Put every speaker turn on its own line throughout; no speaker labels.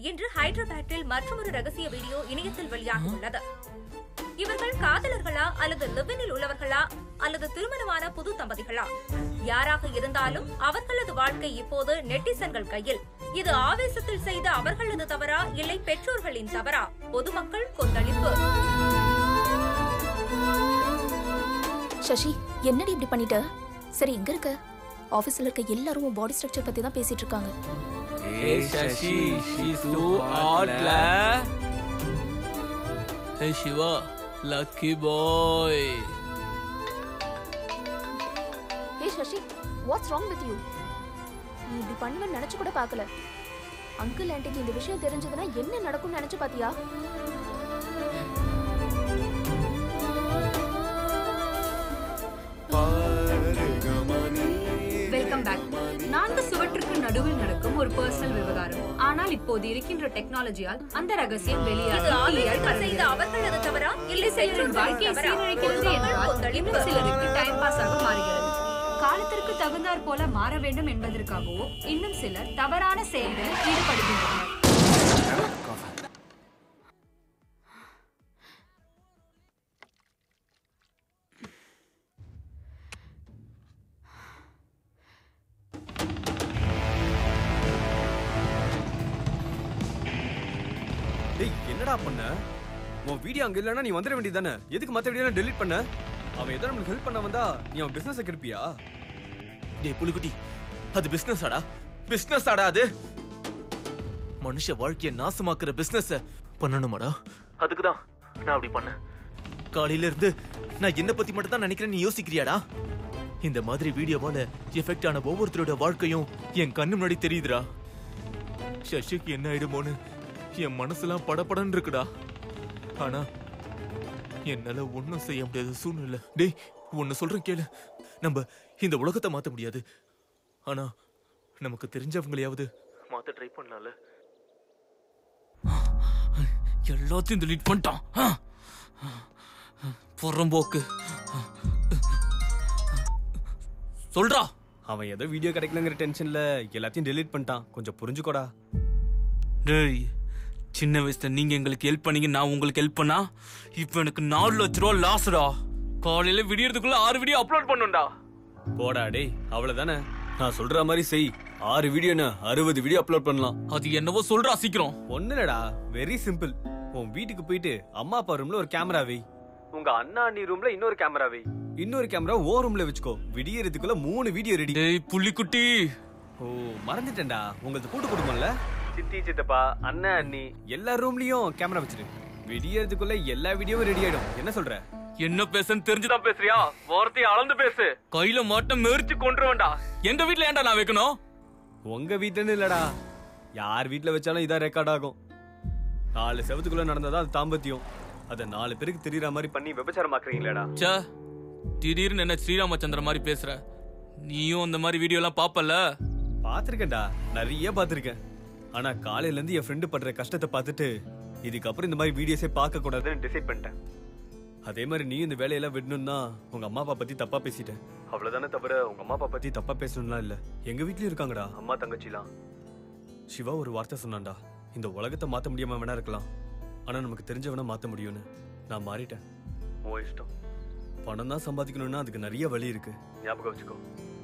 இன்று ஹைதராபாத்தில் மற்றொரு ரகசிய வீடியோ இணையத்தில் வெளியாகியுள்ளது. இவர்கள் காதலர்களா அல்லது லிவ்-இனில் உள்ளவர்களா அல்லது திருமணமான புது தம்பதிகளா? யாராக இருந்தாலும் அவர்களது வாழ்க்கை இப்போது நெட்டிசன்கள் கையில். இது ஆவேசத்தில் செய்த அவர்களது தவறா இல்லை பெற்றோர்களின் தவறா? பொதுமக்கள் கொந்தளிப்பு.
சசி, என்னடி இப்படி பண்ணிட்ட? சரி, எங்க இருக்க? ஆபீஸ்ல இருக்க எல்லாரும் பாடி ஸ்ட்ரக்சர் பத்தி தான் பேசிட்டு இருக்காங்க.
ஏய் Sasi, she's so hot la. Hey Shiva, lucky boy.
Hey Shashi, what's wrong with you? நீ இப்படி பண்ணுவேன்னு நினைச்சு கூட பார்க்கல. அங்கிள் ஆண்டிக்கு இந்த விஷயம் தெரிஞ்சதுன்னா என்ன நடக்கும்னு நினைச்சு பாத்தியா?
Welcome back. 4 சுவற்றுக்கு நடுவில் நடக்கும் ஒரு பர்சனல் விவகாரம். ஆனால் இப்போது இருக்கின்ற டெக்னாலஜியால் அந்த ரகசியம் வெளியாகி
அவர்களது தவறா இல்லை
சிலரின் வாழ்க்கையை சீரழிக்கிறது என்றால் இன்னும் சிலருக்கு டைம் பாஸ் ஆக மாறுகிறது. காலத்திற்கு தகுந்தாற் போல மாற வேண்டும் என்பதற்காகவோ இன்னும் சிலர் தவறான செயல்களில் ஈடுபடுகின்றனர்.
என்னடா பண்ண? உன் வீடியோ அங்க இல்லனா நீ வந்துட வேண்டியதானே? எதுக்கு மத்த வீடியோ டெலீட் பண்ண? அவன் ஏதோ நமக்கு ஹெல்ப் பண்ண வந்தா நீ அவன் பிசினஸ் கெடுப்பியா?
டேய் புலிகுட்டி, அது பிசினஸ் ஆடா. பிசினஸ் ஆடா அது. மனுஷ வாழ்க்கையை நாசமாக்குற பிசினஸ் பண்ணணுமாடா? அதுக்கு தான் நான் அப்படி பண்ணேன். காலையில இருந்து நான் என்ன பத்தி மட்டும் தான் நினைக்கிறேன், நீ யோசிக்கிறியாடா? இந்த மாதிரி வீடியோவால எஃபெக்ட் ஆன ஒவ்வொருத்தரோட வாழ்க்கையும் என் கண்ணு முன்னாடி தெரியுதுடா. சசிக்கு என்ன ஆயிடுமோன்னு என் மனசுலாம் படபடன்னு இருக்குடா. ஆனா என்னால ஒன்னும் செய்ய முடியாத சூழ்நிலை. டேய், ஒன்னு சொல்றேன் கேளு. நம்ம இந்த உலகத்தை மாத்த முடியாது, ஆனா நமக்கு தெரிஞ்சவங்களையாவது மாத்த ட்ரை பண்ணலாம்ல. எல்லாத்தையும் டெலீட் பண்ணிட்டான். புறம்போக்கு சொல்றா.
அவன் ஏதோ வீடியோ கிடைக்கலங்கிற டென்ஷன்ல எல்லாத்தையும் டெலீட் பண்ணிட்டான். கொஞ்சம் புரிஞ்சுக்கோடா.
டேய், சின்ன வயசுல நீங்க எங்களுக்கு ஹெல்ப் பண்ணீங்க, நான் உங்களுக்கு ஹெல்ப் பண்ணா இப்ப எனக்கு 4 லட்ச ரூபா லாஸ்டா. காலையில விடியறதுக்குள்ள 6 வீடியோ அப்லோட் பண்ணுண்டா.
போடா டேய், அவ்வளவுதானே. நான் சொல்ற மாதிரி செய். 6 வீடியோனா 60 வீடியோ அப்லோட் பண்ணலாம்.
அது என்னவோ சொல்றா சீக்கிரம்.
ஒண்ணுலடா, வெரி சிம்பிள். உன் வீட்டுக்கு போயிட்டு அம்மா அப்பா ரூம்ல ஒரு கேமரா வை, உங்க அண்ணா அண்ணி ரூம்ல இன்னொரு கேமரா வை, இன்னொரு கேமரா ஓ ரூம்ல வச்சுக்கோ. விடியறதுக்குள்ள 3 வீடியோ ரெடி.
டேய் புள்ளிக்குட்டி,
ஓ மறந்துட்டேன்டா, உங்களுக்கு கூட்டு குடும்பம்ல, சித்தி சித்தப்பா அண்ணன் அண்ணி எல்லா ரூம்லயும் கேமரா வச்சிரு. விடியறதுக்குள்ள எல்லா வீடியோவும் ரெடி ஆயிடும். என்ன சொல்ற?
என்ன பேசுன்னு தெரிஞ்சுதான் பேசுறியா? வார்த்தையை அளந்து பேசு. கையில மாட்ட மெரிச்சு கொன்றுவேன்டா. எங்க வீட்ல ஏன்டா நான் வைக்கணும்?
உங்க வீட்டுன்னு இல்லடா, யார் வீட்டுல வச்சாலும் இதான் ரெக்கார்ட் ஆகும். 4 செவத்துக்குள்ள நடந்ததா அது தாம்பத்தியம். அத 4 பேருக்கு தெரியற மாதிரி பண்ணி விபச்சாரம் ஆக்குறீங்களேடா.
சே, திடீர்னு என்ன ஸ்ரீராமச்சந்திர மாதிரி பேசுற? நீயும் அந்த மாதிரி வீடியோ எல்லாம் பாப்பல?
பாத்திருக்கேன்டா, நிறைய பாத்திருக்கேன். ஆனா காலையில இருந்து என் ஃப்ரெண்டு படுற கஷ்டத்தை பார்த்துட்டு இதுக்கப்புறம் இந்த மாதிரி வீடியோஸே பார்க்க கூடாதுன்னு டிசைட் பண்ணிட்டேன். அதே மாதிரி நீ இந்த வேலையெல்லாம் விடணும்னா உங்க அம்மா அப்பா பத்தி தப்பா பேசிட்டேன், அவ்வளவுதானே. தவிர உங்க அம்மா அப்பா பத்தி தப்பா பேசணும்லாம் இல்ல. எங்க வீட்லயும் இருக்காங்கடா அம்மா தங்கச்சிலாம். சிவா ஒரு வார்த்தை சொன்னான்டா, இந்த உலகத்தை மாத்த முடியாம வேணா இருக்கலாம், ஆனா நமக்கு தெரிஞ்சவனா மாத்த முடியும்னு. நான் மாறிட்டேன். ஓ இஷ்டம். பணம் தான் சம்பாதிக்கணும்னா அதுக்கு நிறைய வழி இருக்கு, ஞாபகம் வச்சுக்கோ.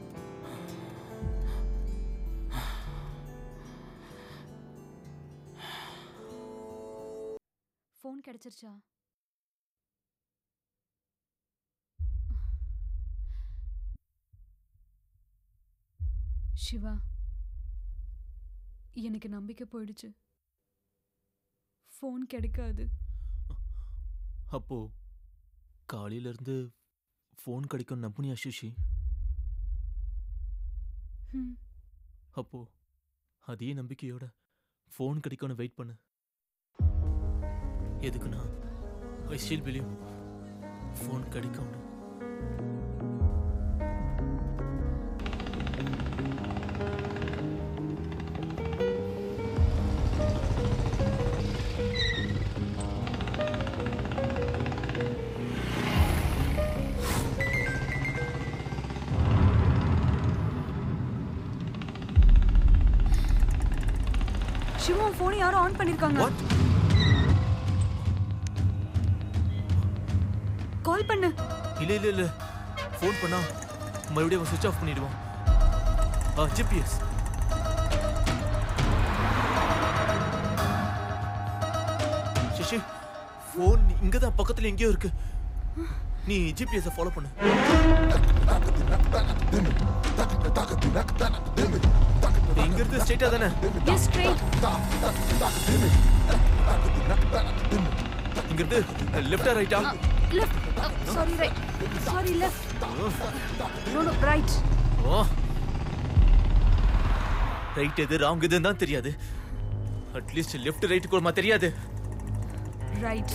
ஃபோன் கிடைச்சிருச்சா? சிவா, எனக்கு நம்பிக்கை போயிடுச்சு. ஃபோன் கிடைக்காது.
அப்போ காலையில இருந்து ஃபோன் கிடைக்கும் நம்புனியா சுஷி? அப்போ அதே நம்பிக்கையோட ஃபோன் கிடைக்கும்னு வெயிட் பண்ணு. எதுக்குன்னா ஐ ஸ்டில் பிலீவ் ஃபோன் கிடைக்கும்னு.
போன் யாரோ ஆன் பண்ணிருக்காங்க.
What?
கால் பண்ணு.
இல்ல ஃபோன் பண்ணா மறுபடியும் ஸ்விட்ச் ஆஃப் பண்ணிடுவான். ஜிபிஎஸ். சசி, ஃபோன் இங்க தான் பக்கத்துல எங்கேயோ இருக்கு. நீ ஜிபிஎஸ் ஃபாலோ பண்ணு. இங்க இருந்து ஸ்ட்ரைட்டா தானே?
Yes straight.
இங்க இருந்து லெஃப்டா ரைட்டா?
Left. Sorry right. Sorry left. No no right.
Oh, right எது ராங் எதுன்னு தான் தெரியாது. அட்லீஸ்ட் லெஃப்ட் ரைட் கூட தெரியாது.
ரைட்.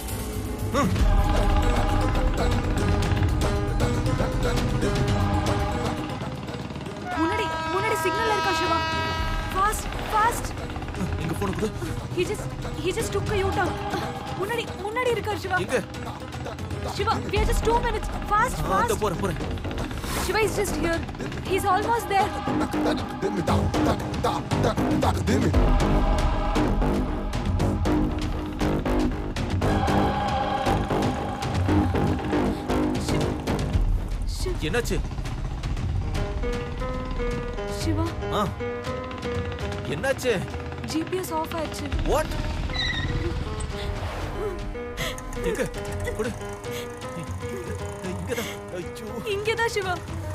முன்னாடி சிக்னல் இருக்கா சிவா? ஃபாஸ்ட்.
எங்க போன கூட?
He just took a U-turn. முன்னாடி இருக்கா சிவா?
எங்க?
Siva, we are just 2 minutes. Fast.
அந்த போறேன்.
Shiva is just here. He's almost there.
என்னாச்சு?
சிவா,
என்னாச்சு?
GPS ஆஃப் ஆயிடுச்சு.
What? எங்க? குடு. இங்கதான். ஐயோ.
இங்கதான் சிவா.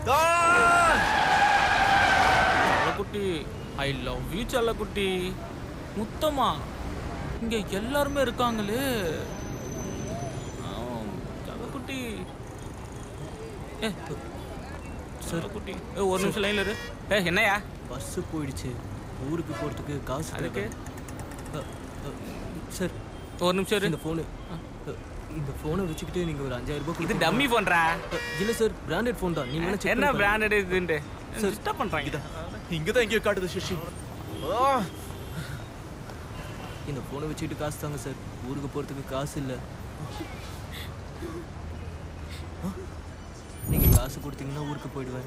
செல்லக்குட்டி, ஐ லவ் யூ செல்லக்குட்டி. முத்தமா, இங்க எல்லாருமே இருக்காங்களே. செல்லக்குட்டி. செல்லக்குட்டி, ஒரு நிமிஷம் லைன்ல இரு. என்னையா?
பஸ் போயிடுச்சு. ஊருக்கு போறதுக்கு காசு
அதுக்கு
சார்
ஒரு நிமிஷம் இரு.
இந்த போனை வச்சுக்கிட்டு நீங்க ஒரு 5000 ரூபாய்
இது டம்மி பண்றா.
இல்ல சார், பிராண்டட் போன் தான். நீங்க
என்ன பிராண்டட் இதுன்னு டிஸ்டர்ப் பண்றாங்க.
இங்கதான் எங்கேயோ காட்டுது சசி.
இந்த போனை வச்சுக்கிட்டு காசு தாங்க சார். ஊருக்கு போறதுக்கு காசு இல்ல. நீங்க காசு கொடுத்தீங்கன்னா ஊருக்கு போயிடுவேன்.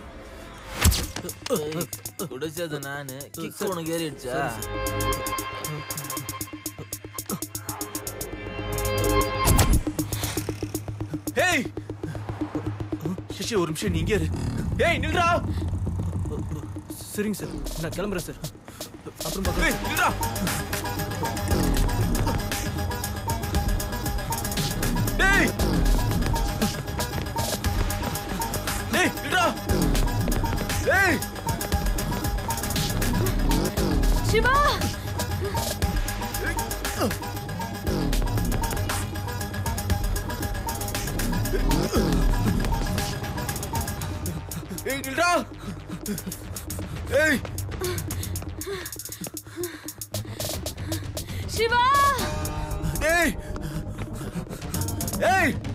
குடிச்சது நானு. கிக் உனக்கு ஏறிடுச்சா? ஹேய் சசி, ஒரு நிமிஷம் நீங்க இரு. ஏய் நில்றா.
சரிங்க சார், நான் கிளம்புறேன் சார். அப்புறம் பார்க்கலாம்.
ஏய் நில்றா. டேய் நில்றா. டேய்
சிவா,
ஏய் நில்றா. ஏய்
சிவா.
ஏய் ஏய்